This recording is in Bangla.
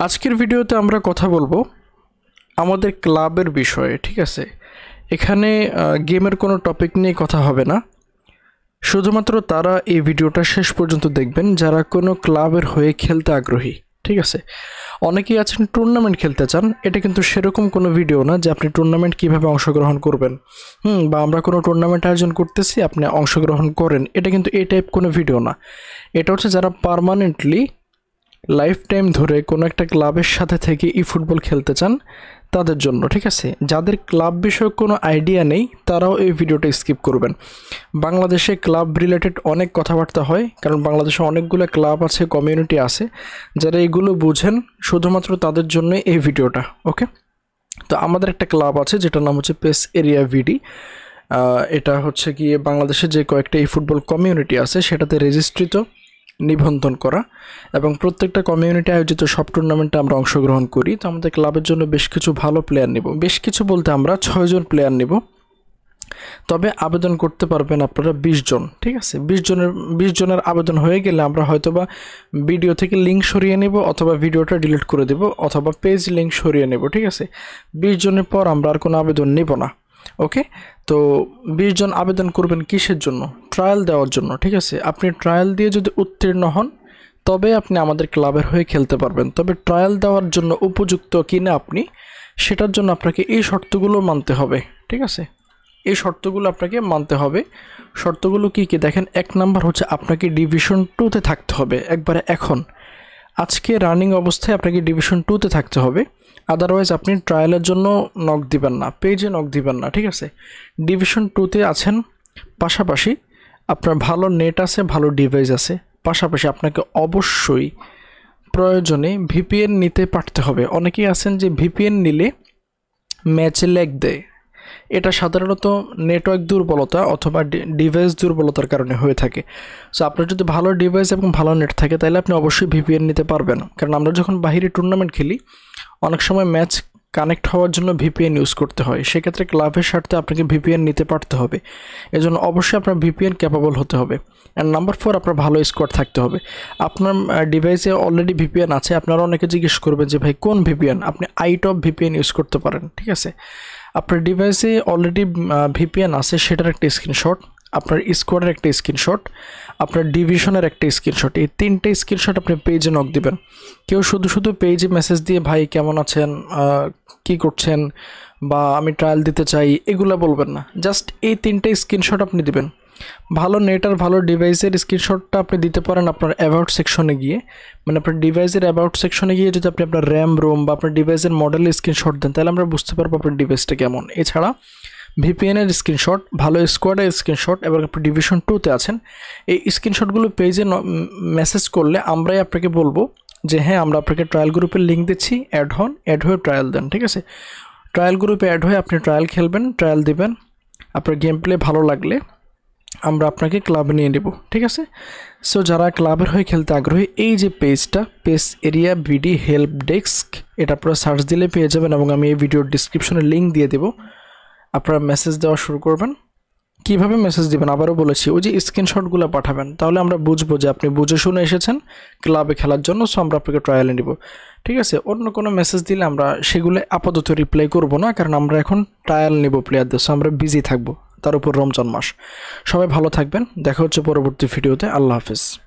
আজকের ভিডিওতে আমরা কথা বলবো আমাদের ক্লাবের বিষয়ে, ঠিক আছে। এখানে গেমের কোনো টপিক নিয়ে কথা হবে না, শুধুমাত্র তারা এই ভিডিওটা শেষ পর্যন্ত দেখবেন যারা কোনো ক্লাবের হয়ে খেলতে আগ্রহী, ঠিক আছে। অনেকেই আছেন টুর্নামেন্ট খেলতে চান, এটা কিন্তু সেরকম কোনো ভিডিও না যে আপনি টুর্নামেন্ট কিভাবে অংশগ্রহণ করবেন বা আমরা কোনো টুর্নামেন্ট আয়োজন করতেছি আপনি অংশগ্রহণ করেন, এটা কিন্তু এই টাইপ কোনো ভিডিও না। এটা হচ্ছে যারা পার্মানেন্টলি লাইফ টাইম ধরে কোনো একটা ক্লাবের সাথে থেকে ফুটবল খেলতে চান তাদের জন্য, ঠিক আছে। যাদের ক্লাব বিষয়ক কোনো আইডিয়া নেই তারাও এই ভিডিওটা স্কিপ করবেন। বাংলাদেশে ক্লাব রিলেটেড অনেক কথাবার্তা হয়, কারণ বাংলাদেশে অনেকগুলো ক্লাব আছে, কমিউনিটি আছে, যারা এগুলো বুঝেন শুধুমাত্র তাদের জন্য এই ভিডিওটা, ওকে। তো আমাদের একটা ক্লাব আছে যেটার নাম হচ্ছে PES এরিয়া ভিডি। এটা হচ্ছে গিয়ে বাংলাদেশে যে কয়েকটা ফুটবল কমিউনিটি আছে সেটাতে রেজিস্ট্রিত, নিবন্ধন করা, এবং প্রত্যেকটা কমিউনিটি আয়োজিত সব টুর্নামেন্টে আমরা অংশগ্রহণ করি। তো আমাদের ক্লাবের জন্য বেশ কিছু ভালো প্লেয়ার নিব, বেশ কিছু বলতে আমরা 6 জন প্লেয়ার নিব, তবে আবেদন করতে পারবেন আপনারা 20 জন, ঠিক আছে। 20 জনের আবেদন হয়ে গেলে আমরা হয়তোবা ভিডিও থেকে লিঙ্ক সরিয়ে নেব, অথবা ভিডিওটা ডিলিট করে দেব, অথবা পেজ লিঙ্ক সরিয়ে নেব, ঠিক আছে। 20 জনের পর আমরা আর কোনো আবেদন নেব না, ওকে। তো 20 জন আবেদন করবেন কিসের জন্য? ট্রায়াল দেওয়ার জন্য, ঠিক আছে। আপনি ট্রায়াল দিয়ে যদি উত্তীর্ণ হন তবে আপনি আমাদের ক্লাবের হয়ে খেলতে পারবেন। তবে ট্রায়াল দেওয়ার জন্য উপযুক্ত কিনা আপনি, সেটার জন্য আপনাকে এই শর্তগুলো মানতে হবে, ঠিক আছে। এই শর্তগুলো আপনাকে মানতে হবে। শর্তগুলো কি কি দেখেন, 1 নাম্বার হচ্ছে আপনাকে ডিভিশন 2-তে থাকতে হবে একবারে। এখন আজকে রানিং অবস্থায় আপনাকে ডিভিশন 2-তে থাকতে হবে, আদারওয়াইজ আপনি ট্রায়ালের জন্য নক দিবেন না, পেজে নক দিবেন না, ঠিক আছে। ডিভিশন 2-তে আছেন, পাশাপাশি আপনার ভালো নেট আছে, ভালো ডিভাইস আছে, পাশাপাশি আপনাকে অবশ্যই প্রয়োজনে ভিপিএন নিতে পারতে হবে। অনেকেই আছেন যে ভিপিএন নিলে ম্যাচে ল্যাগ দেয়, এটা সাধারণত নেটওয়ার্ক দুর্বলতা অথবা ডিভাইস দুর্বলতার কারণে হয়ে থাকে। সো আপনার যদি ভালো ডিভাইস এবং ভালো নেট থাকে তাহলে আপনি অবশ্যই ভিপিএন নিতে পারবেন, কারণ আমরা যখন বাইরে টুর্নামেন্ট খেলি অনেক সময় ম্যাচ কানেক্ট হওয়ার জন্য ভিপিএন ইউজ করতে হয়, সেক্ষেত্রে ক্লাবের স্বার্থে আপনাকে ভিপিএন নিতে পারতে হবে। এজন্য অবশ্যই আপনার ভিপিএন ক্যাপাবল হতে হবে। অ্যান্ড নাম্বার 4, আপনার ভালো স্কোয়াড থাকতে হবে। আপনার ডিভাইসে অলরেডি ভিপিএন আছে, আপনারা অনেকে জিজ্ঞেস করবেন যে ভাই কোন ভিপিএন? আপনি আইটপ ভিপিএন ইউজ করতে পারেন, ঠিক আছে। আপনার ডিভাইসে অলরেডি ভিপিএন আছে সেটার একটা স্ক্রিনশট, আপনার স্কোয়াডের একটা স্ক্রিনশট, আপনার ডিভিশনের একটা স্ক্রিনশট, এই 3টে স্ক্রিনশট আপনি পেজে নক দিবেন। কেউ শুধু পেজে মেসেজ দিয়ে ভাই কেমন আছেন, কি করছেন, বা আমি ট্রায়াল দিতে চাই, এগুলো বলবেন না। জাস্ট এই 3টে স্ক্রিনশট আপনি দিবেন। ভালো নেট আর ভালো ডিভাইসের স্ক্রিনশটটা আপনি দিতে পারেন আপনার অ্যাবাউট সেকশনে গিয়ে, মানে আপনার ডিভাইসের অ্যাবাউট সেকশনে গিয়ে যদি আপনি আপনার র্যাম, রোম বা আপনার ডিভাইসের মডেলের স্ক্রিনশট দেন তাহলে আমরা বুঝতে পারবো আপনার ডিভাইসটা কেমন। এছাড়া ভিপিএনের স্ক্রিনশট, ভালো স্কোয়াডের স্ক্রিনশট এবং আপনি ডিভিশন 2-তে আছেন, এই স্ক্রিনশটগুলো পেজে মেসেজ করলে আমরাই আপনাকে বলবো যে হ্যাঁ আমরা আপনাকে ট্রায়াল গ্রুপের লিঙ্ক দিচ্ছি, অ্যাড হয়ে ট্রায়াল দেন, ঠিক আছে। ট্রায়াল গ্রুপে অ্যাড হয়ে আপনি ট্রায়াল খেলবেন, ট্রায়াল দিবেন, আপনার গেম প্লে ভালো লাগলে আমরা আপনাকে ক্লাবে নিয়ে নেব, ঠিক আছে। সো যারা ক্লাবের হয়ে খেলতে আগ্রহী, এই যে পেজটা PES এরিয়া ভিডি হেল্প ডেস্ক, এটা আপনারা সার্চ দিলে পেয়ে যাবেন, এবং আমি এই ভিডিওর ডিসক্রিপশনে লিঙ্ক দিয়ে দেবো। আপনারা মেসেজ দেওয়া শুরু করবেন। কিভাবে মেসেজ দিবেন আবারও বলেছি, ওই যে স্ক্রিনশটগুলো পাঠাবেন, তাহলে আমরা বুঝবো যে আপনি বুঝে শুনে এসেছেন ক্লাবে খেলার জন্য। সো আমরা আপনাকে ট্রায়ালে নিব, ঠিক আছে। অন্য কোনো মেসেজ দিলে আমরা সেগুলো আপাতত রিপ্লাই করব না, কারণ আমরা এখন ট্রায়াল নেব প্লেয়ারদের, সো আমরা বিজি থাকবো, তার উপর রমজান মাস। সবাই ভালো থাকবেন, দেখা হচ্ছে পরবর্তী ভিডিওতে। আল্লাহ হাফেজ।